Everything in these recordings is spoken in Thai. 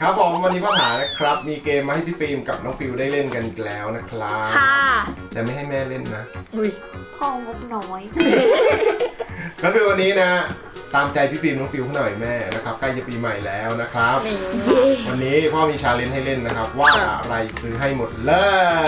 ครับผมวันนี้พ่อหานะครับมีเกมมาให้พี่ฟิล์มกับน้องฟิวได้เล่นกันอีกแล้วนะครับค่ะแต่ไม่ให้แม่เล่นนะพ่องบน้อยก็คือวันนี้นะตามใจพี่ฟิล์มน้องฟิวหน่อยแม่นะครับใกล้จะปีใหม่แล้วนะครับวันนี้พ่อมีชาเลนจ์ให้เล่นนะครับว่าอะไรซื้อให้หมดเลย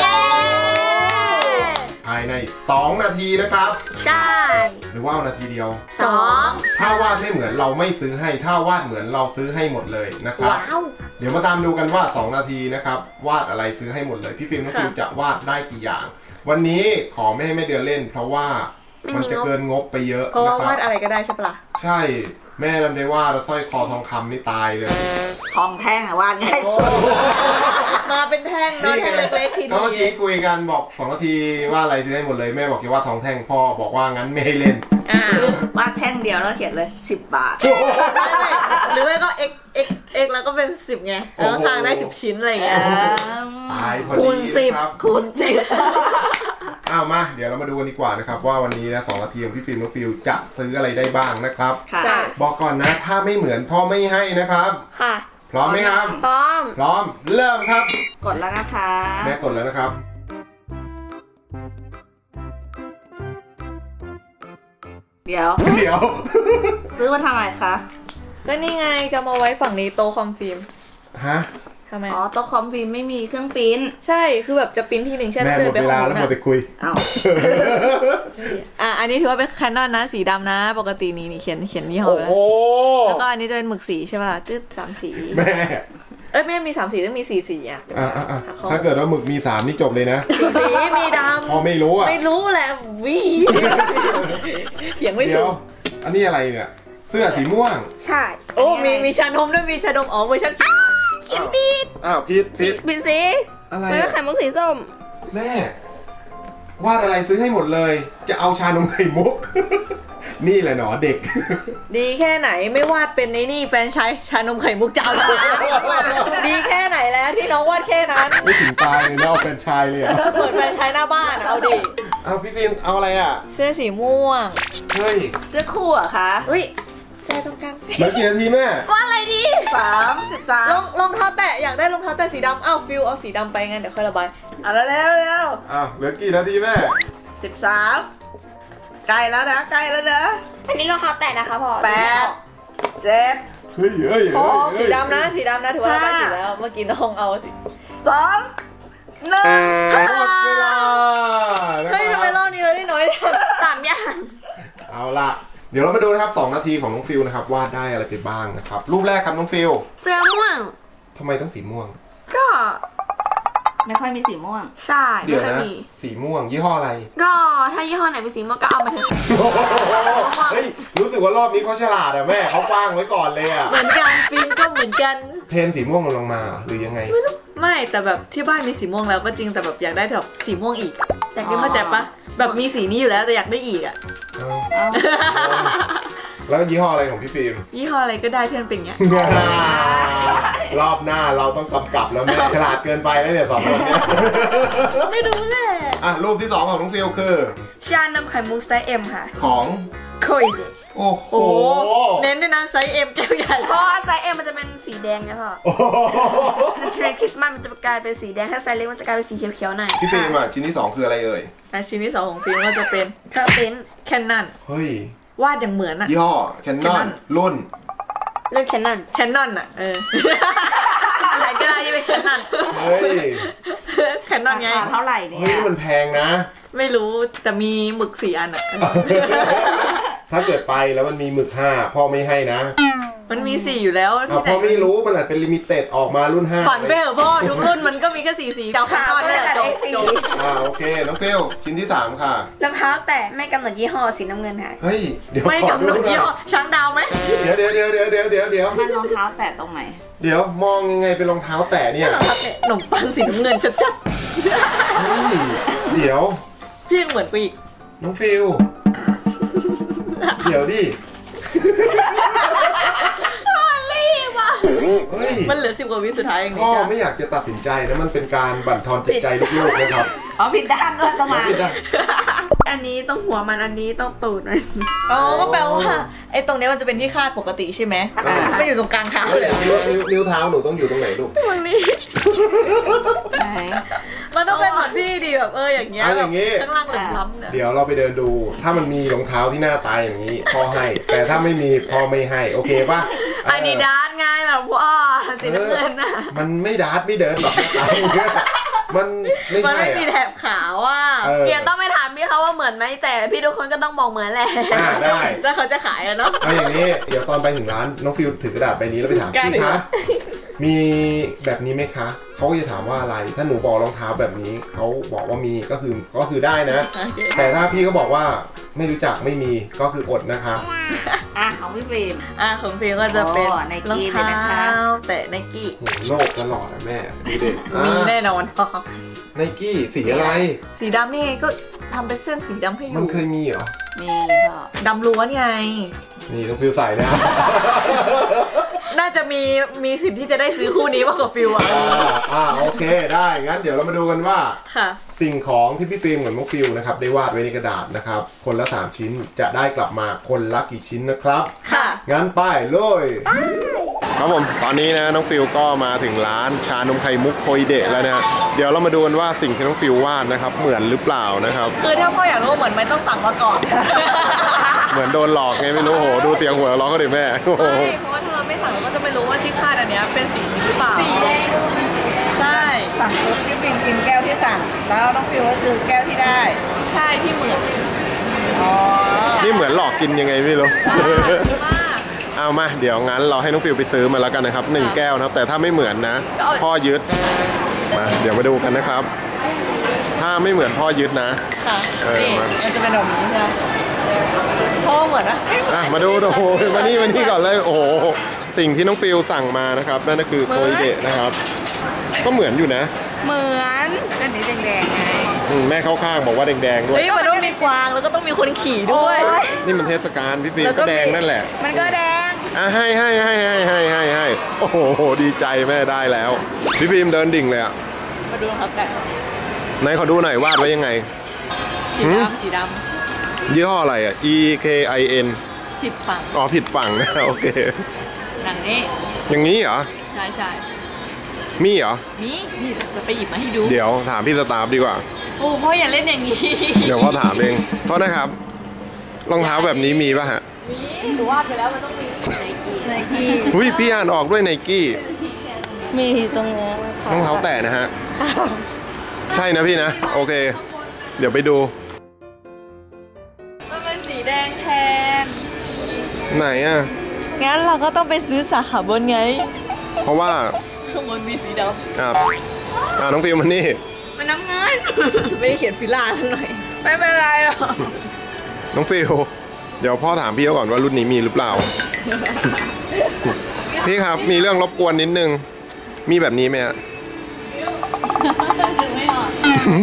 ภายใน2 นาทีนะครับใช่หรือว่านาทีเดียว 2 ถ้าวาดไม่เหมือนเราไม่ซื้อให้ถ้าวาดเหมือนเราซื้อให้หมดเลยนะครับเดี๋ยวมาตามดูกันว่า2 นาทีนะครับวาดอะไรซื้อให้หมดเลยพี่ฟิล์มน้องฟิวจะวาดได้กี่อย่างวันนี้ขอไม่ให้แม่เดือนเล่นเพราะว่ามันจะเกินงบไปเยอะเพราะว่าวาดอะไรก็ได้ใช่ปะล่ะใช่แม่ลำได้ว่าสร้อยคอทองคำนี่ตายเลยทองแท่งอะวาดง่ายสุดมาเป็นแท่งน้อยแท่งเล็กๆทีเดียวเมื่อกี้คุยกันบอก2 นาทีว่าอะไรซื้อให้หมดเลยแม่บอกจะวาดทองแท่งพ่อบอกว่างั้นไม่ให้เล่นวาดแท่งเดียวแล้วเขียนเลย10 บาทหรือไม่ก็ x แล้วก็เป็น10ไงแล้วทางได้10 ชิ้นอะไรอย่างเงี้ยตายพอดีครับคูณ10 อ้าวมาเดี๋ยวเรามาดูกันดีกว่านะครับว่าวันนี้นะ2 นาทีของพี่ฟิล์มน้องฟิวจะซื้ออะไรได้บ้างนะครับบอกก่อนนะถ้าไม่เหมือนพ่อไม่ให้นะครับค่ะพร้อมไหมครับพร้อมเริ่มครับกดแล้วนะคะแม่กดแล้วนะครับเดี๋ยวซื้อมาทำไมคะก็นี่ไงจะมาไว้ฝั่งนี้โต๊ะคอมฟิล์มฮะทำไมอ๋อโต๊ะคอมฟิล์มไม่มีเครื่องพิมพ์ใช่คือแบบจะพิมพ์ทีหนึ่งใช่ไหมเดินไปห้องนู้นแล้วไปคุยอันนี้ถือว่าเป็นแคนนอนนะสีดำนะปกตินี่เขียนยี่ห้อแล้วก็อันนี้จะเป็นหมึกสีใช่ป่ะจืด3 สีแม่ไม่มี3 สีต้องมี4 สีอ่ะถ้าเกิดว่าหมึกมี3นี่จบเลยนะ 4 สีมีดำพอไม่รู้อ่ะไม่รู้แหละเขียนไม่ถูกอันนี้อะไรเนี่ยเสื้อสีม่วงใช่โอ้มีชานมด้วยมีชานมอ๋อเวอร์ชันเขียนผิดผิดสีอะไรแล้วไข่มุกสีส้มแม่วาดอะไรซื้อให้หมดเลยจะเอาชานมไข่มุกนี่แหละหนอเด็กดีแค่ไหนไม่วาดเป็นนี่แฟนชานมไข่มุกเจ้าละดีแค่ไหนแล้วที่น้องวาดแค่นั้นไม่ถึงตายเลยนะเอาแฟนชายเลยเปิดแฟนชายหน้าบ้านเอาดิเอาพี่ฟิล์มเอาอะไรอ่ะเสื้อสีม่วงเฮ้ยเสื้อคู่เหรอคะอุ้ยใจตรงกลางเหลือกี่นาทีแม่ว่าอะไรดี 13 รองเท้าแตะอยากได้รองเท้าแตะสีดำอ้าวฟิวเอาสีดำไปงั้นเดี๋ยวค่อยระบายแล้วเหลือกี่นาทีแม่ 13ใกล้แล้วนะอันนี้รองเท้าแตะนะคะพ่อ8 7 เฮ้ยสีดำนะถือว่าระบายสีแล้วเมื่อกี้น้องเอาสิ 2 1 หมดเวลาเฮ้ยทำไมรอบนี้เราได้น้อย 3 อย่างเอาล่ะเดี๋ยวเรามาดูนะครับ2 นาทีของน้องฟิวนะครับวาดได้อะไรไปบ้างนะครับรูปแรกครับน้องฟิวเสื้อม่วงทำไมต้องสีม่วงก็ไม่ค่อยมีสีม่วงใช่เดี๋ยวนะสีม่วงยี่ห้ออะไรก็ถ้ายี่ห้อไหนเป็นสีม่วงก็เอามาเถอะเฮ้ยรู้สึกว่ารอบนี้เขาฉลาดอะแม่เขาฟังไว้ก่อนเลยอะเหมือนกันฟิล์มก็เหมือนกันเทรนสีม่วงลงมาหรือยังไงไม่แต่แบบที่บ้านมีสีม่วงแล้วก็จริงแต่แบบอยากได้แบบสีม่วงอีกอยากได้เข้าใจปะแบบมีสีนี้อยู่แล้วแต่อยากได้อีกอะแล้วยี่ห้ออะไรของพี่ฟิล์มยี่ห้ออะไรก็ได้ที่มันเป็นอย่างเงี้ยรอบหน้าเราต้องกำกับแล้วแม่ฉลาดเกินไปแล้วเนี่ย2 คนเนี่ยไม่รู้แหละรูปที่2ของน้องฟิลคือชานมไข่มุกไซส์ M ค่ะของโคยโอ้โหเน้นด้วยนะไซส์ M แก้วใหญ่เพราะไซส์ M มันจะเป็นสีแดงนะพ่อในเทรนคริสต์มาสมันจะกลายเป็นสีแดงถ้าไซส์เล็กมันจะกลายเป็นสีเขียวๆหน่อยพี่ฟิล์มชิ้นที่2คืออะไรเอ่ยชิ้นที่2ของฟิล์มก็จะเป็นแคนนอนเฮ้ยวาดอย่างเหมือนอะย่อแคนนอนรุ่นแคนนอนอะอะไรก็ได้ที่เป็นแคนนอนเฮ้ยแคนนอนไงเท่าไหร่เนี่ยเฮ้ยมันแพงนะไม่รู้แต่มีหมึก4 อันอะถ้าเกิดไปแล้วมันมีหมึก5พ่อไม่ให้นะมันมี4อยู่แล้วที่ไหนพ่อไม่รู้มันอาจเป็นลิมิเต็ดออกมารุ่น5 ฝันไปเหรอพ่อทุกรุ่นมันก็มีแค่สีดาวข้าวเนี่ยจบโอเคน้องเฟลชิ้นที่3ค่ะรองเท้าแต่ไม่กำหนดยี่ห้อสีน้ำเงินค่ะเฮ้ยเดี๋ยวไม่กำหนดยี่ห้อช้างดาวไหมเดี๋ยวมันรองเท้าแตะตรงไหนเดี๋ยวมองยังไงเป็นรองเท้าแตะเนี่ยรองเท้าแตะขนมปังสีน้ำเงินชัดๆเฮ้ยเดี๋ยวพี่เหมือนปีกน้องฟิลเดี๋ยวดิมันเหลือ10 กว่าวิสุดท้ายเองพ่อไม่อยากจะตัดสินใจนะมันเป็นการบั่นทอนจิตใจลูกๆนะครับผิดด้านด้วยต้องมาอันนี้ต้องหัวมันอันนี้ต้องตูดมันอ๋อก็แปลว่าไอ้ตรงนี้มันจะเป็นที่คาดปกติใช่ไหมไม่อยู่ตรงกลางเท้าเลยนิ้วเท้าหนูต้องอยู่ตรงไหนลูกตรงนี้มันต้องเป็นเหมือนพี่ดีแบบอย่างเงี้ยอย่างงี้ข้างล่างเหลืองล้ำเนี่ยเดี๋ยวเราไปเดินดู ถ้ามันมีรองเท้าที่หน้าตายอย่างนี้พ่อให้ แต่ถ้าไม่มีพ่อไม่ให้โอเคป่ะอาดิดาสไงแบบพ่อสีน้ำเงินน่ะมันไม่ดาร์ทไม่เดินหรอกหน้าตาอย่างเงี้ยมันไม่มันใช่ไม่มีแถบขาวว่าเดี๋ยวต้องไปถามพี่เขาว่าเหมือนไหมแต่พี่ทุกคนก็ต้องบอกเหมือนแหละได้ถ้าเขาจะขายอะเนาะเอาอย่างนี้เดี๋ยวตอนไปถึงร้านน้องฟิวถือกระดาษใบนี้แล้วไปถามกล้าพี่ถือคะมีแบบนี้ไหมคะเขาก็จะถามว่าอะไรถ้าหนูบอกรองเท้าแบบนี้เขาบอกว่ามีก็คือได้นะโอเคแต่ถ้าพี่เขาบอกว่าไม่รู้จักไม่มีก็คืออดนะคะของพี่ฟิล์มของฟิล์มก็จะเป็น Nike รองเลยนะคะเท้าแต่ไนกี้โหโลกตลอดอะแม่ดูดิมีแน่นอนไนกี้สีอะไรสีดำนี่ไงก็ทำเป็นเส้นสีดำให้อมันยู่เคยมีเหรอมีพ่อดำล้วนไงนี่น้องฟิวใส่นะน่าจะมีสิทธิ์ที่จะได้ซื้อคู่นี้มากกว่าฟิลอะโอเคได้งั้นเดี๋ยวเรามาดูกันว่าค่ะสิ่งของที่พี่ฟิล์มกับน้องฟิวนะครับได้วาดไว้ในกระดาษนะครับคนละ3ชิ้นจะได้กลับมาคนละกี่ชิ้นนะครับค่ะงั้นไปเลยครับผมตอนนี้นะน้องฟิวก็มาถึงร้านชานมไข่มุกโคยเดะแล้วนะเดี๋ยวเรามาดูกันว่าสิ่งที่น้องฟิววาดนะครับเหมือนหรือเปล่านะครับคือถ้าพ่ออยากรู้ว่าเหมือนไหมต้องสั่งมาก่อนเหมือนโดนหลอกไงไม่รู้โหดูเสียงหัวเราะเขาดิแม่โอ้โหไม่เพราะว่าถ้าเราไม่สั่งเราก็จะไม่รู้ว่าที่คาดอันเนี้ยเป็นสีนี้หรือเปล่า สีแดงใช่สั่งปุ๊บพี่ฟิล์มกินแก้วที่สั่ง แล้วน้องฟิล์มก็คือแก้วที่ได้ใช่ที่เหมือนอ๋อนี่เหมือนหลอกกินยังไงไม่รู้มากเอามาเดี๋ยวงั้นเราให้น้องฟิวไปซื้อมาแล้วกันนะครับ1 แก้วนะครับแต่ถ้าไม่เหมือนนะก็เอาพ่อยึดมาเดี๋ยวมาดูกันนะครับ ถ้าไม่เหมือนพ่อยึดนะค่ะ นี่มามันจะเป็นแบบนี้ใช่ไหมพ่อเหมือนนะมาดูโอ้โหมานี่ก่อนเลยโอ้โหสิ่งที่น้องฟิวสั่งมานะครับนั่นก็คือโคยเดะนะครับ ก็เหมือนอยู่นะเหมือนอันนี้แดงๆไงแม่เข้าข้างบอกว่าแดงๆด้วยเฮ้ยมันต้องมีกวางแล้วก็ต้องมีคนขี่ด้วยนี่มันเทศกาลพี่ฟิวแล้วก็ก็แดงมีนั่นแหละมันก็แดงให้โอ้โหดีใจแม่ได้แล้วพี่ฟิล์มเดินดิ่งเลยอ่ะมาดูรองเท้าแตะไหนขอดูหน่อยวาดไว้ยังไงสีดำยี่ห้ออะไรอ่ะ EKIN ผิดฝั่งอ๋อผิดฝั่งนะ โอเคหนังนี้อย่างนี้เหรอใช่มีเหรอนี่จะไปหยิบมาให้ดูเดี๋ยวถามพี่สตาฟดีกว่าโอ้พ่ออย่าเล่นอย่างนี้เดี๋ยวพ่อถามเองโทษนะครับรองเท้าแบบนี้มีป่ะฮะมีหนูวาดไปแล้วมันต้องมีไนกี้หุ้ยพี่อ่านออกด้วยไนกี้มีตรงนี้รองเท้าแตะนะฮะใช่นะพี่นะโอเค เดี๋ยวไปดูมันเป็นสีแดงแทนไหนอ่ะงั้นเราก็ต้องไปซื้อสาขาบนไงเพราะว่าข้างบนมีสีดน้องฟิวมันนี่มันน้ำเงินำไม่ได้เขียนฟิลาทั้งหน่อยไม่เป็นไรหรอกน้องฟิวเดี๋ยวพ่อถามพี่เขาก่อนว่ารุ่นนี้มีหรือเปล่า พี่ครับมีเรื่องรบกวนนิดนึงมีแบบนี้ไหมฮะถึงไม่ออก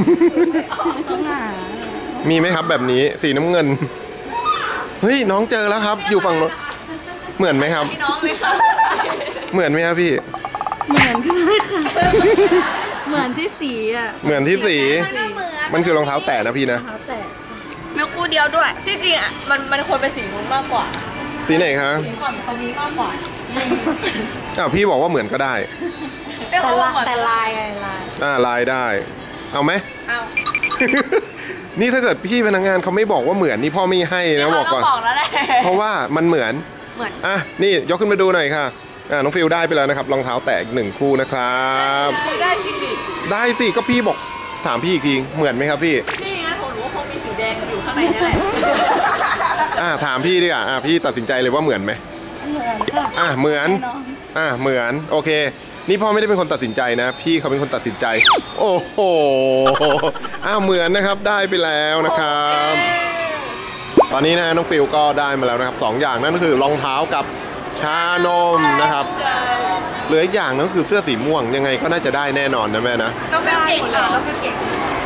มีไหมครับแบบนี้สีน้ำเงินเฮ้ยน้องเจอแล้วครับ อยู่ฝั่งโน้นเหมือนไหมครับพี่น้องเลยค่ะเหมือนไหมครับพี่เหมือนก็ได้ค่ะ เหมือนที่สีอ่ะเหมือนที่สีเหมือนมันคือรองเท้าแตะนะพี่นะมีคู่เดียวด้วยที่จริงอ่ะมันควรเป็นสีนู้นมากกว่าสีไหนคะสีฝั่งตรงนี้มากกว่าพี่บอกว่าเหมือนก็ได้แต่ลายลายได้ เอาไหมเอานี่ถ้าเกิดพี่พนักงานเขาไม่บอกว่าเหมือนนี่พ่อไม่ให้นะบอกก่อนบอกแล้วแหละเพราะว่ามันเหมือนเหมือนนี่ยกขึ้นมาดูหน่อยค่ะน้องฟิลได้ไปแล้วนะครับรองเท้าแตะอีก1 คู่นะครับได้จริงดิได้สิก็พี่บอกถามพี่อีกทีเหมือนไหมครับพี่นี่งั้นผมรู้ว่าเขามีสีแดงอยู่ข้างในนี่แหละถามพี่ดีกว่าพี่ตัดสินใจเลยว่าเหมือนไหมเหมือนเหมือนโอเค นี่พ่อไม่ได้เป็นคนตัดสินใจนะ พี่เขาเป็นคนตัดสินใจ โอ้โหเหมือนนะครับได้ไปแล้วนะครับ ตอนนี้นะน้องฟิลก็ได้มาแล้วนะครับ2 อย่างนั่นก็คือรองเท้ากับชานมนะครับเหลืออีกอย่างนึงก็คือเสื้อสีม่วงยังไงก็น่าจะได้แน่นอนนะแม่นะต้องเป็นเก่งเหรอต้องเป็นเก่ง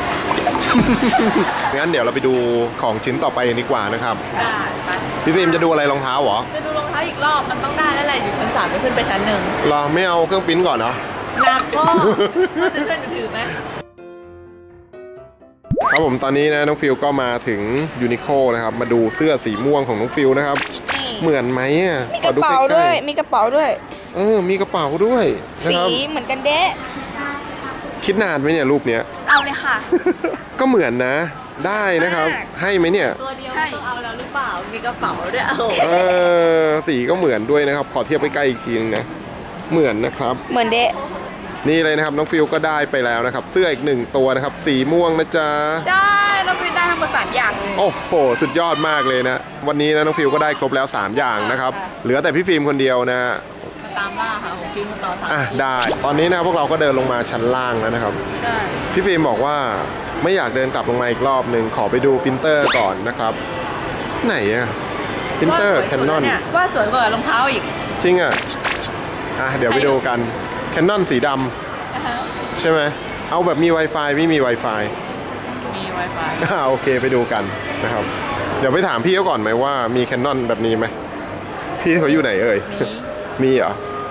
งั้นเดี๋ยวเราไปดูของชิ้นต่อไปดีกว่านะครับได้ไปพี่ฟิล์มจะดูอะไรรองเท้าเหรอจะดูรองเท้าอีกรอบมันต้องได้แล้วแหละอยู่ชั้น3ไม่ขึ้นไปชั้น1 เราไม่เอาเครื่องปริ้นก่อนเนาะหนักก็จะช่วยหนูถือไหมครับผมตอนนี้นะน้องฟิลก็มาถึงยูนิโคนะครับมาดูเสื้อสีม่วงของน้องฟิลนะครับเหมือนไหมอ่ะมีกระเป๋าด้วยมีกระเป๋าด้วยมีกระเป๋าด้วยนะสีครับเหมือนกันเด๊ะคิดนานไหมเนี่ยรูปเนี้ยเอาเลยค่ะก็เหมือนนะได้นะครับให้ไหมเนี่ยตัวเดียวไม่ต้องเอาแล้วหรือเปล่ามีกระเป๋าด้วยสีก็เหมือนด้วยนะครับขอเทียบใกล้ๆอีกทีนึงนะเหมือนนะครับเหมือนเด๊ะนี่เลยนะครับน้องฟิลก็ได้ไปแล้วนะครับเสื้ออีก1ตัวนะครับสีม่วงนะจ๊ะใช่เราไปได้ทั้งหมด3อย่างเลยโอ้โหสุดยอดมากเลยนะวันนี้นะน้องฟิลก็ได้ครบแล้ว3อย่างนะครับเหลือแต่พี่ฟิล์มคนเดียวนะมาตามล่าค่ะของฟิล์มมาต่อ3 ได้ตอนนี้นะพวกเราก็เดินลงมาชั้นล่างแล้วนะครับใช่พี่ฟิล์มบอกว่าไม่อยากเดินกลับลงมาอีกรอบหนึ่งขอไปดูปรินเตอร์ก่อนนะครับไหนอะปรินเตอร์แคนนอนว่าสวยกว่ารองเท้าอีกจริงอะเดี๋ยวไปดูกันแคนนอนสีดำใช่ไหมเอาแบบมี Wi-Fi ไม่มี Wi-Fi มี Wi-Fi โอเคไปดูกันนะครับเดี๋ยวไปถามพี่เขาก่อนไหมว่ามีแคนนอนแบบนี้ไหมพี่เขาอยู่ไหนเอ่ย มีเหรอ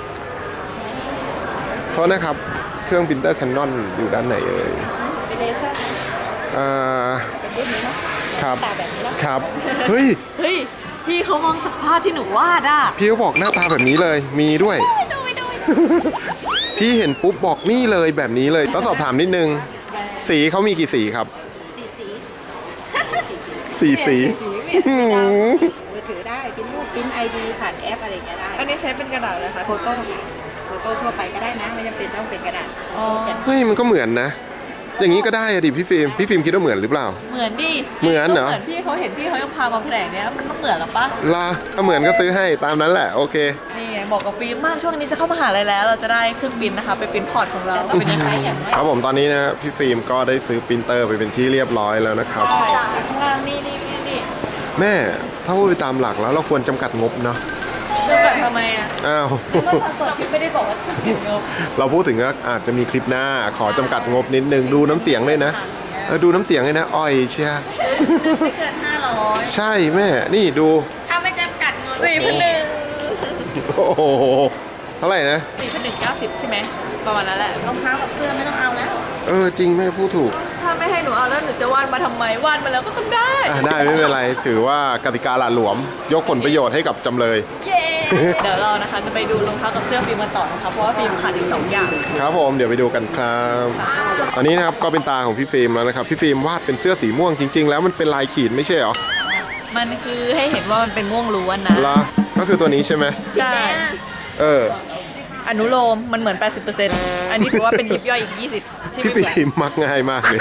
โทษนะครับเครื่องปรินเตอร์แคนนอนอยู่ด้านไหนเอ่ยครับครับเฮ้ยพี่เขามองจากภาพที่หนูวาดอ่ะพี่เขาบอกหน้าตาแบบนี้เลยมีด้วย พี่เห็นปุ๊บบอกนี่เลยแบบนี้เลยแล้วสอบถามนิดนึงสีเขามีกี่สีครับ4 สีมือถือได้พิมพ์รูปพิมพ์ไอดีผ่านแอปอะไรอย่างเงี้ยได้อันนี้ใช้เป็นกระดาษเลยค่ะโฟโต้ทั่วไปก็ได้นะไม่จำเป็นต้องเป็นกระดาษเฮ้ยมันก็เหมือนนะอย่างนี้ก็ได้อะดิพี่ฟิล์มคิดว่าเหมือนหรือเปล่าเหมือนดิเหมือนเหรอเหมือนพี่เขาเห็นพี่เขายังพามาแผลงเนี้ยมันต้องเหมือนหรอปะถ้าเหมือนก็ซื้อให้ตามนั้นแหละโอเคนี่ไงบอกกับฟิล์มมากช่วงนี้จะเข้ามหาลัยแล้วเราจะได้เครื่องบินนะคะไปปริ้นพอร์ตของเราเป็นยังไงครับผมตอนนี้นะพี่ฟิล์มก็ได้ซื้อปรินเตอร์ไปเป็นที่เรียบร้อยแล้วนะครับข้างล่างนี่แม่ถ้าพูดไปตามหลักแล้วเราควรจำกัดงบเนาะจะแบบทำไมอ่ะอ้าวเมื่อตอนสดพี่ไม่ได้บอกว่าจะเก็บเงินเราพูดถึงว่าอาจจะมีคลิปหน้าขอจำกัดงบนิดนึงดูน้ำเสียงเลยนะดูน้ำเสียงเลยนะอ่อยเชียไม่เกิน500 ใช่แม่นี่ดูถ้าไม่จำกัดเงิน 4,100 โอ้โหเท่าไหร่นะ 4,190ใช่ไหมประมาณนั้นแหละรองเท้ากับเสื้อไม่ต้องเอาแล้วจริงแม่พูดถูกถ้าไม่ให้หนูเอาแล้วหนูจะวาดมาทำไมวาดมาแล้วก็ต้องได้ได้ไม่เป็นไรถือว่ากติกาหละหลวม ยกผลประโยชน์ให้กับจำเลยเย้ เดี๋ยวเรานะคะจะไปดูรองเท้ากับเสื้อฟิล์มกันต่อนะคะเพราะว่าฟิล์มขาดอีก2อย่างครับผมเดี๋ยวไปดูกันครับตอนนี้นะครับก็เป็นตาของพี่ฟิล์มแล้วนะครับพี่ฟิล์มวาดเป็นเสื้อสีม่วงจริงๆแล้วมันเป็นลายขีดไม่ใช่เหรอมันคือให้เห็นว่ามันเป็นม่วงล้วนนะละก็คือตัวนี้ใช่ไหมใช่ อนุโลมมันเหมือน 80% อันนี้ถือว่าเป็นยิบย่อยอีก 20 ที่พี่ไม่เหมือนฟิล์มมักง่ายมากเลย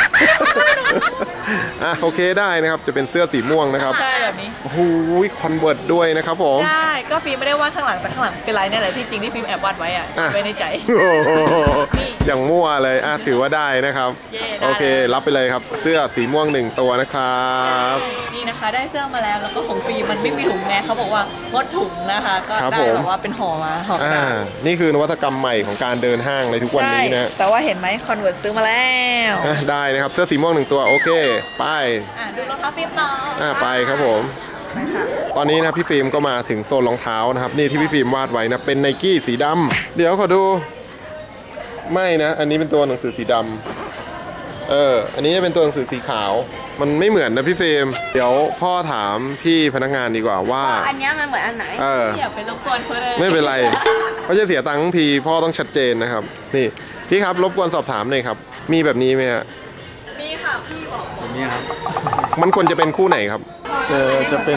โอเคได้นะครับจะเป็นเสื้อสีม่วงนะครับใช่แบบนี้โอ้โหคอนเวิร์ตด้วยนะครับผมใช่ ก็ฟิล์มไม่ได้วาดข้างหลังแต่ข้างหลังเป็นลายเนี่ยแหละที่จริงที่ฟิล์มแอบวาดไว้อะไว้ในใจโอ้โหอย่างมั่วเลยถือว่าได้นะครับเย้ได้โอเครับไปเลยครับเสื้อสีม่วง1ตัวนะครับนี่นะคะได้เสื้อมาแล้วก็ของฟิล์มมันไม่มีถุงไงเขาบอกว่างดถุงนะคะก็ครับได้ผมแบบว่าเป็นห่อมาห่อกระดาษนี่คือนวัตกรรมใหม่ของการเดินห้างในทุกวันนี้นะแต่ว่าเห็นไหมคอนเวิร์ตซื้อมาแล้วได้นะครับเสื้อสีม่วง1ตัวโอเคไปดูรองเท้าฟิล์มต่อไปครับผมตอนนี้นะพี่ฟิล์มก็มาถึงโซนรองเท้านะครับนี่ที่พี่ฟิล์มวาดไว้นะเป็นไนกี้สีดำเดี๋ยวขอดูไม่นะอันนี้เป็นตัวหนังสือสีดำอันนี้จะเป็นตัวหนังสือสีขาวมันไม่เหมือนนะพี่ฟิล์มเดี๋ยวพ่อถามพี่พนักงานดีกว่าว่าอันนี้มันเหมือนอันไหนอย่าไปรบกวนเขาเลยไม่เป็นไรเขาจะเสียตังค์ทั้งทีพ่อต้องชัดเจนนะครับนี่พี่ครับรบกวนสอบถามหน่อยครับมีแบบนี้ไหมฮะมีค่ะพี่บอกนี่ครับมันควรจะเป็นคู่ไหนครับจะเป็น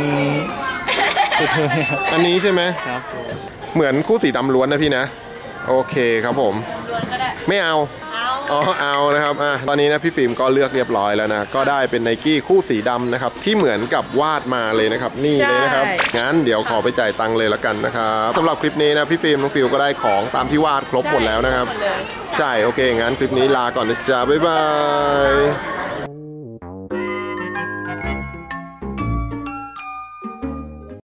อันนี้ใช่ไหมครับผมเหมือนคู่สีดำล้วนนะพี่นะโอเคครับผมล้วนก็ได้ไม่เอาเอานะครับตอนนี้นะพี่ฟิล์มก็เลือกเรียบร้อยแล้วนะก็ได้เป็นไนกี้คู่สีดำนะครับที่เหมือนกับวาดมาเลยนะครับนี่เลยนะครับงั้นเดี๋ยวขอไปจ่ายตังค์เลยละกันนะครับสำหรับคลิปนี้นะพี่ฟิล์มน้องฟิลก็ได้ของตามที่วาดครบหมดแล้วนะครับใช่โอเคงั้นคลิปนี้ลาก่อนนะจ๊ะบ๊ายบาย